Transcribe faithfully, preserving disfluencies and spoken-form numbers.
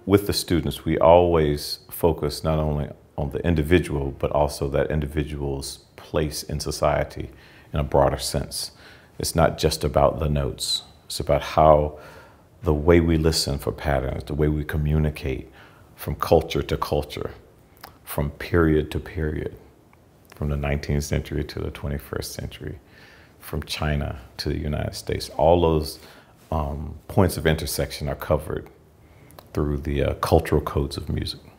with the students, we always focus not only on the individual, but also that individual's place in society in a broader sense. It's not just about the notes. It's about how the way we listen for patterns, the way we communicate from culture to culture, from period to period, from the nineteenth century to the twenty-first century, from China to the United States. All those um, points of intersection are covered through the uh, cultural codes of music.